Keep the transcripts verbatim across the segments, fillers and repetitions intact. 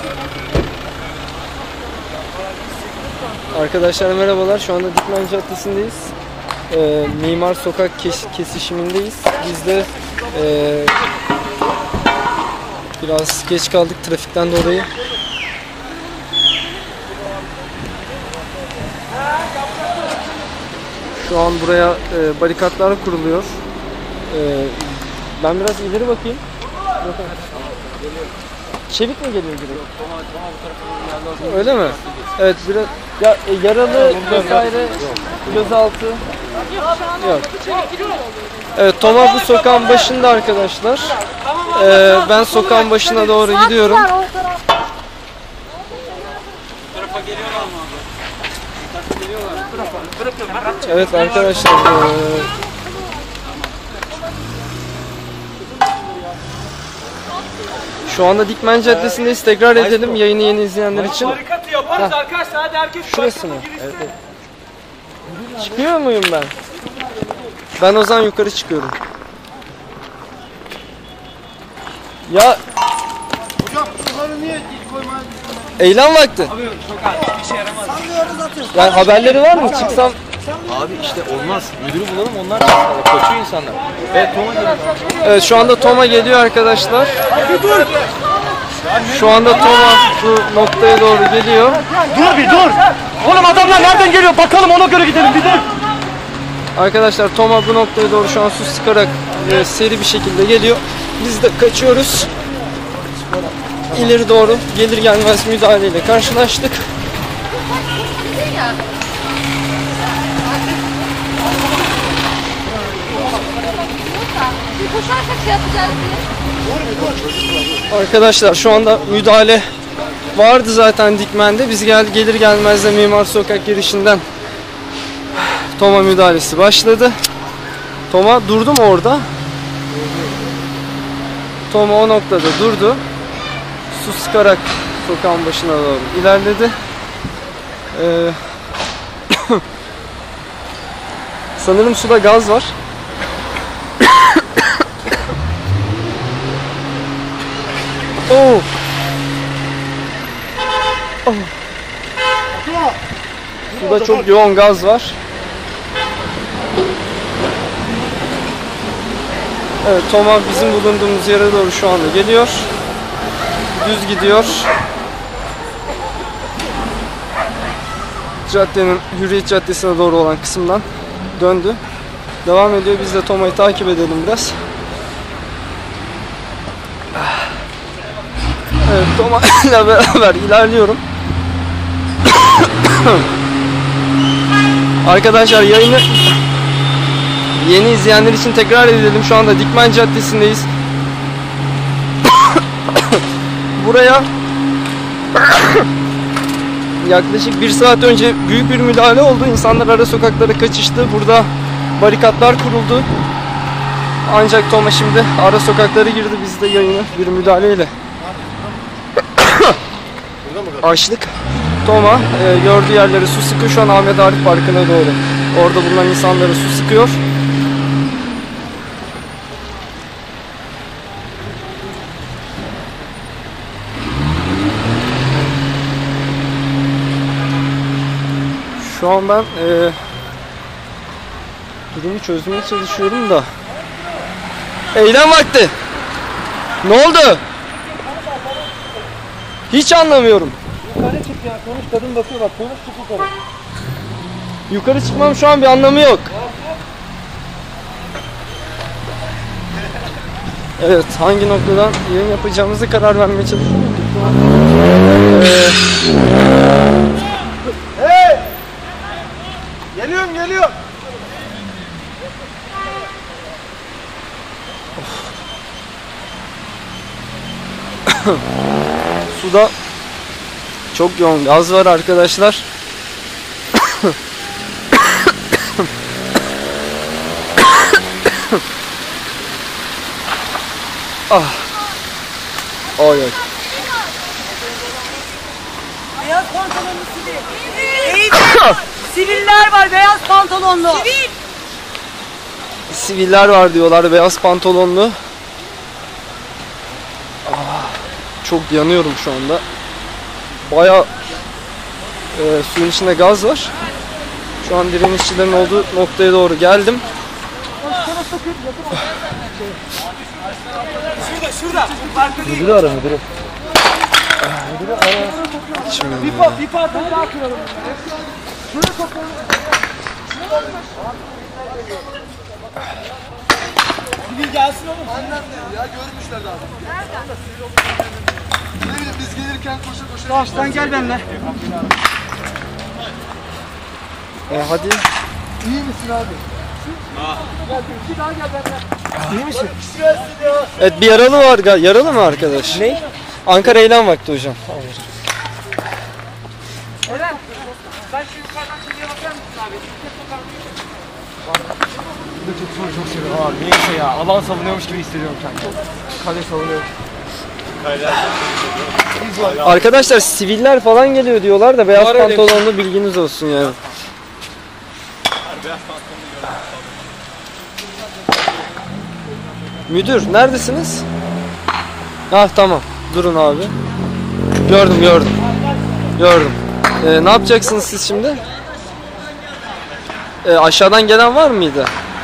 Arkadaşlar merhabalar. Şu anda Dikmen Caddesi'ndeyiz. Ee, Mimar Sokak kes kesişimindeyiz. Biz de e, biraz geç kaldık trafikten dolayı. Şu an buraya e, barikatlar kuruluyor. E, ben biraz ileri bakayım. Çevik mi geliyor gibi? Öyle mi? Evet, biraz ya, e, yaralı vesaire gözaltı yok. Evet, Toma bu sokağın başında arkadaşlar. Ee, ben sokağın başına doğru gidiyorum. Evet arkadaşlar. E, Şu anda Dikmen Caddesi'ndeyiz. Tekrar edelim yayını yeni izleyenler için. Barikatı yaparız arkadaşlar. Hadi herkes şurası mı? Evet, evet. Çıkıyor muyum ben? Ben o zaman yukarı çıkıyorum. Ya Hocam suları niye koymaya eylem vakti. Abi çok az bir şey yaramaz. Yani haberleri var mı? Çıksam. Abi işte olmaz. Müdürü bulalım, onlar kaçıyor insanlar. Evet, Toma geliyor. Evet, şu anda Toma geliyor arkadaşlar. Şu anda Toma bu noktaya doğru geliyor. Dur bir dur. Oğlum adamlar nereden geliyor? Bakalım ona göre gidelim bir dur. Arkadaşlar Toma bu noktaya doğru şu an su sıkarak e, seri bir şekilde geliyor. Biz de kaçıyoruz. İleri doğru gelir gelmez müdahaleyle karşılaştık. Bir koşarsak şey yapacağız diye. Arkadaşlar şu anda müdahale vardı zaten Dikmen'de. Biz gel gelir gelmez de Mimar Sokak girişinden Toma müdahalesi başladı. Toma durdu mu orada? Toma o noktada durdu. Su sıkarak sokağın başına doğru ilerledi. Ee, sanırım suda gaz var. Oh. Oh. Suda çok yoğun gaz var. Evet, Toma bizim bulunduğumuz yere doğru şu anda geliyor. Düz gidiyor. Caddenin Hürriyet Caddesi'ne doğru olan kısımdan döndü. Devam ediyor. Biz de Toma'yı takip edelim biraz. Evet, Toma ile beraber ilerliyorum. Arkadaşlar yayını yeni izleyenler için tekrar edelim. Şu anda Dikmen Caddesi'ndeyiz. Buraya yaklaşık bir saat önce büyük bir müdahale oldu. İnsanlar ara sokaklara kaçıştı. Burada barikatlar kuruldu. Ancak Toma şimdi ara sokaklara girdi. Biz de yayını bir müdahaleyle açtık. Toma e, gördüğü yerlere su sıkıyor. Şu an Ahmet Arif Parkı'na doğru. Orada bulunan insanlara su sıkıyor. Şu an ben e, durumu çözmeye çalışıyorum da. Eylem vakti. Ne oldu? Hiç anlamıyorum. Yukarı çık ya, konuş, kadın bakıyor bak, konuş çık yukarı. Yukarı çıkmam şu an bir anlamı yok. Evet, hangi noktadan yayın yapacağımızı karar vermeye çalışıyorum. Ee, Hey! Geliyorum, geliyorum. Suda çok yoğun gaz var arkadaşlar. Ah. Ay ay. Beyaz pantolonlu sivil. Eğitim. Siviller var beyaz pantolonlu. Sivil. Siviller var diyorlar beyaz pantolonlu. Ah, çok yanıyorum şu anda. bayağı e, suyun içinde gaz var. Şu an direnişçilerin olduğu noktaya doğru geldim. Şurada şurada. Farklı değil. Müdürü ara müdürü. Şimdi Bir, pa bir parça daha kıralım. Şuraya toplayalım. Bir gelsin oğlum. Annem de ya görmüşler daha. Nereden? Ne bileyim biz gelirken koşa koşa. Tamam sen gel benimle. e, hadi. İyi misin abi? Gel bir daha gel benimle. İyi misin? Evet, bir yaralı var. ga- Yaralı mı arkadaş? Ne? Ankara eylem vakti hocam. Eren. Sen şu yukarıdan şuraya bakar mısın abi? Çok zor çok seviyorum abi. Neyse ya. Alan savunuyormuş gibi hissediyorum kendimi. Kale savunuyorum. Arkadaşlar siviller falan geliyor diyorlar da beyaz Var öyle bir şey. pantolonlu, bilginiz olsun yani. Müdür neredesiniz? Ah tamam. Durun abi. Gördüm gördüm. Gördüm. Ee, ne yapacaksınız siz şimdi? Ee, aşağıdan gelen var mıydı?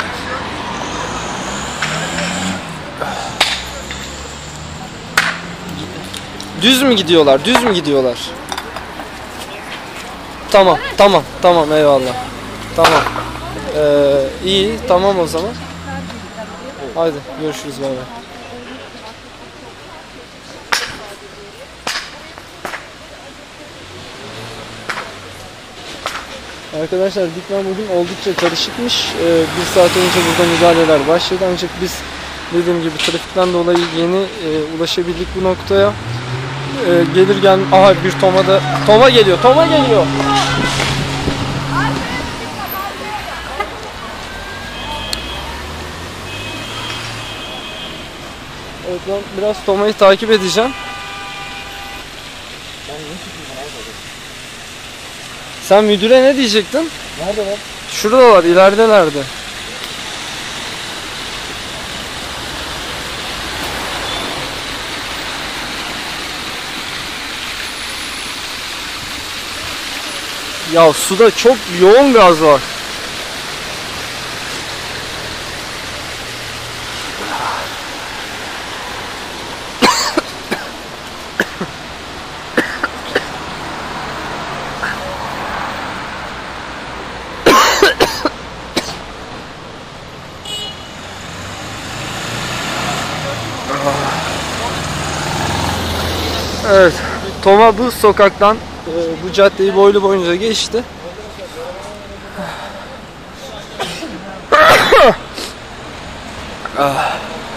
Düz mü gidiyorlar? Düz mü gidiyorlar? Tamam, tamam, tamam, eyvallah. Tamam. Ee, iyi, tamam o zaman. Haydi görüşürüz, bay bay. Arkadaşlar Dikmen bugün oldukça karışıkmış. Ee, bir saat önce burada müdahaleler başladı ancak biz dediğim gibi trafikten dolayı yeni e, ulaşabildik bu noktaya. Ee, gelir gel, aha bir Toma da Toma geliyor, Toma geliyor. Evet, ben biraz Toma'yı takip edeceğim. Sen müdüre ne diyecektin? Nerede var? Şuradalar, ileridelerdi. Ya suda çok yoğun gaz var. Evet, Toma bu sokaktan e, bu caddeyi boylu boyunca geçti. Ah.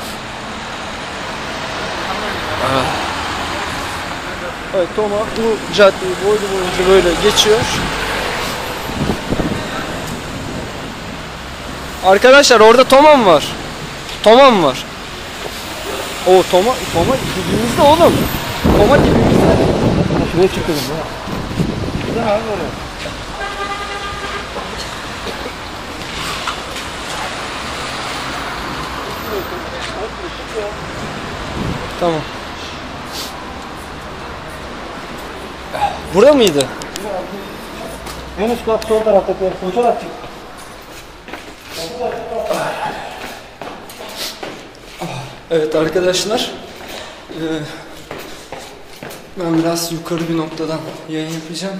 Ah. Evet, Toma bu caddeyi boylu boyunca böyle geçiyor. Arkadaşlar orada Toma mı var? Toma mı var? O Toma, Toma dibimizde oğlum. Toma dibimizde. Şuraya çıkalım ya. Güzel abi oraya. Tamam. Bura mıydı? En üst kat sol taraftaki fotoğraf çek. Evet arkadaşlar. Ee, ben biraz yukarı bir noktadan yayın yapacağım.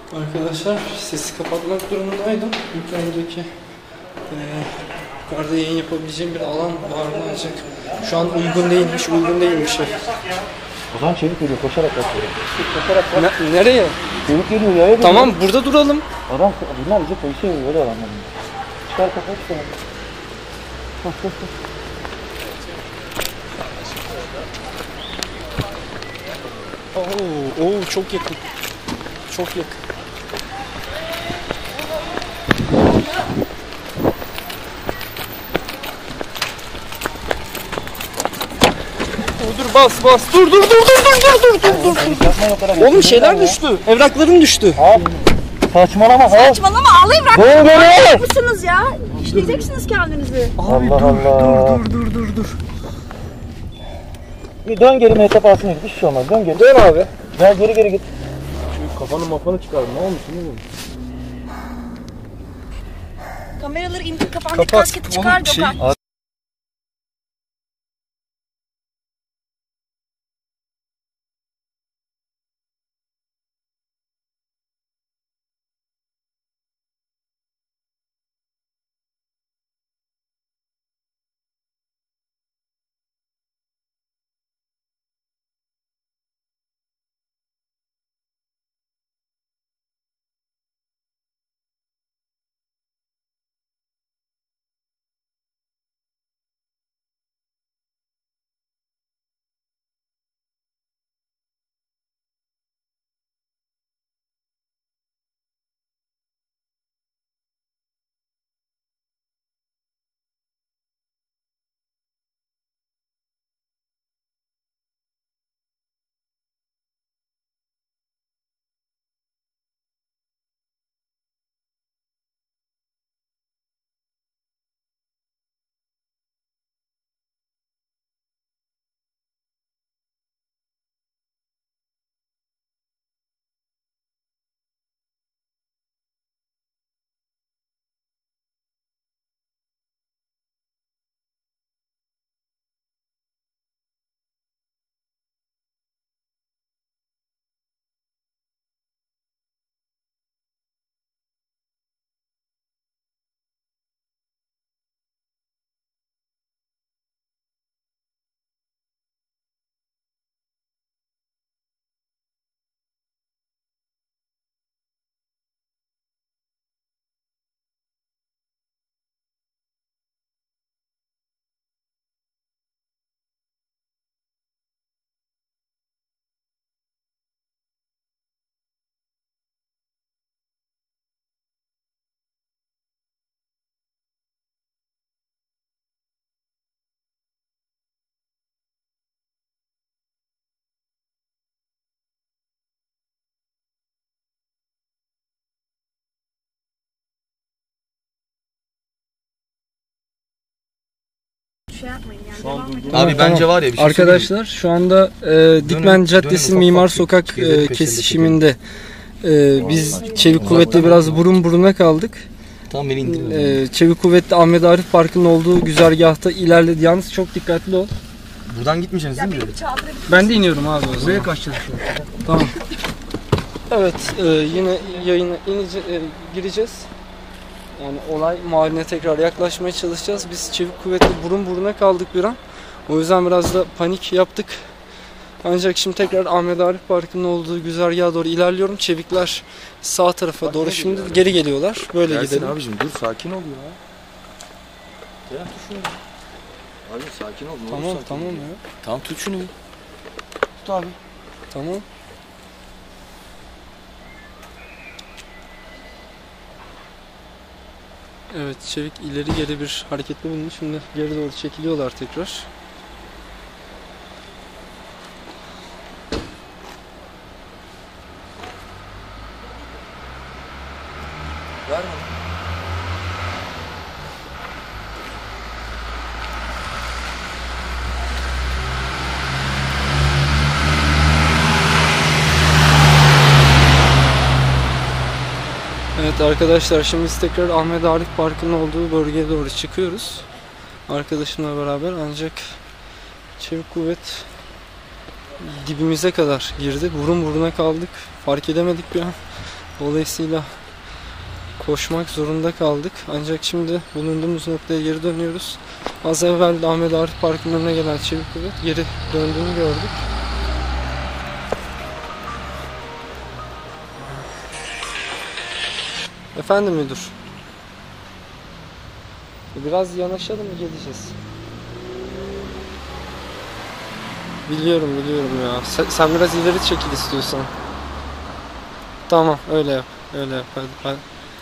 Arkadaşlar sesi kapatmak durumundaydım. Yukarıdaki e, yukarıda yayın yapabileceğim bir alan var mı ancak şu an uygun değilmiş, uygun değilmiş. O zaman çevik geliyor, koşarak kaçıyor. Ne, nereye? Çevik geliyor, yaya geliyor. Tamam burada duralım. Adam, bunlar bize polise veriyor, öyle adamlar. Çıkar kafayı çıkar. Koş koş koş. Oo, oo çok yakın. Çok yakın. Dur dur bas bas. Dur dur dur dur dur dur dur dur dur. Oğlum şeyler düştü. Evraklarım düştü. Saçmalama ha. Saçmalama ağlayın bırak. Böyle böyle. Mısınız ya? İşleyeceksiniz kendinizi. Abi Allah dur, Allah. dur dur dur dur dur. Bir dön geri mehtap alsın, hiçbir şey olmaz. Dön geri. Dön abi. Gel geri geri git. Şu kafanı mafanı çıkar. Ne olmuş oğlum? Kameraları indir, kafandaki Kapat. kasketi çıkar Oğlum, şey- Gökhan. Şey yapmayın yani. Devam edin. Abi bence var ya bir şey Arkadaşlar şu anda e, Dikmen Caddesi dönün, Mimar ufak ufak Sokak şeyleri e, peşinde kesişiminde e, biz Çevik Kuvvet'le biraz burun buruna kaldık. Tamam beni indirin. E, Çevik Kuvvet'le Ahmet Arif Parkı'nın olduğu güzergahta ilerledi. Yalnız çok dikkatli ol. Buradan gitmeyeceksiniz değil mi? Beni çaldırabilir. Ben de iniyorum abi o zaman. Kaçacağız şu an. Tamam. Evet e, yine yayına inice, e, gireceğiz. Yani olay mahalline tekrar yaklaşmaya çalışacağız. Biz Çevik Kuvvet'le burun buruna kaldık bir an. O yüzden biraz da panik yaptık. Ancak şimdi tekrar Ahmet Arif Parkı'nın olduğu güzergaha doğru ilerliyorum. Çevikler sağ tarafa doğru şimdi geri geliyorlar. Böyle Gelsin gidelim. abicim dur sakin ol ya. Ya tut şunu. Abi sakin ol. Ne olur Tamam sakin tamam ol. ya. Tamam tut şunu. Tut abi. Tamam. Evet Çevik ileri geri bir hareketli bulundu. Şimdi geri doğru çekiliyorlar tekrar. Ver bana. Evet arkadaşlar şimdi biz tekrar Ahmet Arif Parkı'nın olduğu bölgeye doğru çıkıyoruz. Arkadaşımla beraber ancak Çevik Kuvvet dibimize kadar girdi. Burun buruna kaldık. Fark edemedik bir an. Dolayısıyla koşmak zorunda kaldık. Ancak şimdi bulunduğumuz noktaya geri dönüyoruz. Az evvel de Ahmet Arif Parkı'nın önüne gelen Çevik Kuvvet geri döndüğünü gördük. Efendim müdür. Biraz yanaşalım mı geleceğiz? Biliyorum biliyorum ya. Sen, sen biraz ileri çekil istiyorsan. Tamam öyle yap. Öyle yap hadi. hadi.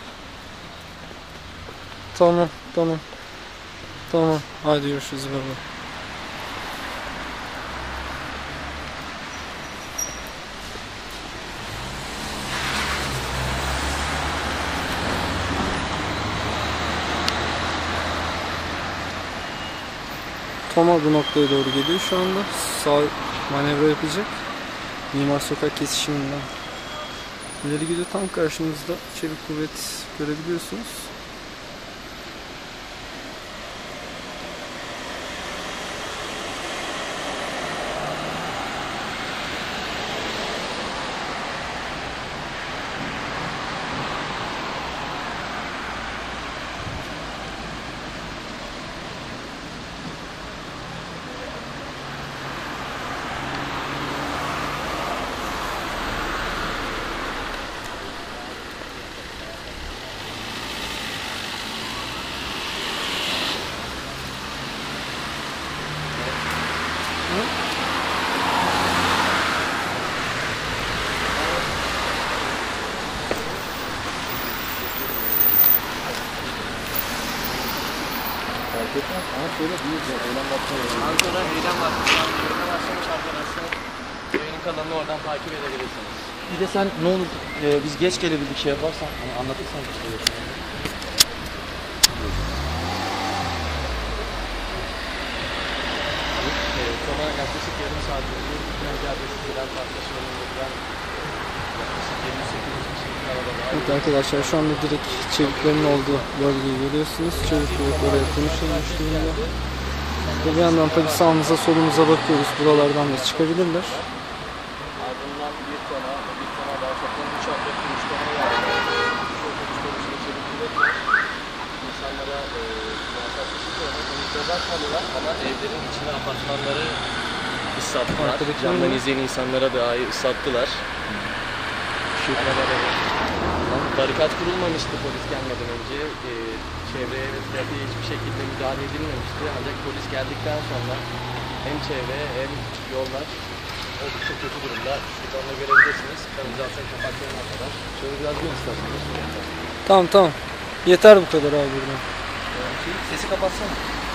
Tamam tamam. Tamam hadi görüşürüz baba. Toma bu noktaya doğru geliyor şu anda. Sağ manevra yapacak. Mimar Sokak kesişiminden ileri gidiyor. Tam karşımızda Çevik Kuvvet görebiliyorsunuz. Ankara eylem vakti. Yayına başlamış arkadaşlar. Yayının kalanını oradan takip edebilirsiniz. Bir de sen ne olur e, biz geç gelebildik şey yaparsan hani anlatırsan işte. Sonra yaklaşık yarım saat önce İkmal Caddesi Tren Parkası'nın önünden yaklaşık yedi yüz sekiz yüz kişilik araba var. Evet arkadaşlar şu anda direkt çeviklerin olduğu bölgeyi görüyorsunuz. Çevik Kuvvet oraya konuşulmuş durumda. Ve bir yandan tabi sağımıza solumuza bakıyoruz. Buralardan da çıkabilirler. Ardından bir tona, bir tona daha toplam üç adet üç tona yardım. Üç otobüsler içinde Çevik Kuvvet var. İnsanlara e, muhabbeti sonra konuşacaklar kalıyorlar ama evlerin içine apartmanları ıslattılar. Arkadaki Camdan ne? izleyen insanlara dahi ıslattılar. Şu arabaları. Barikat kurulmamıştı polis gelmeden önce. E, çevreye ve trafiğe hiçbir şekilde müdahale edilmemişti. Ancak polis geldikten sonra hem çevre hem yollar oldukça kötü durumda. Şuradan da görebilirsiniz. Kanalizasyon kapaklarına kadar. Şöyle biraz bir isterseniz. Tamam tamam. Yeter bu kadar abi buradan. Sesi kapatsana.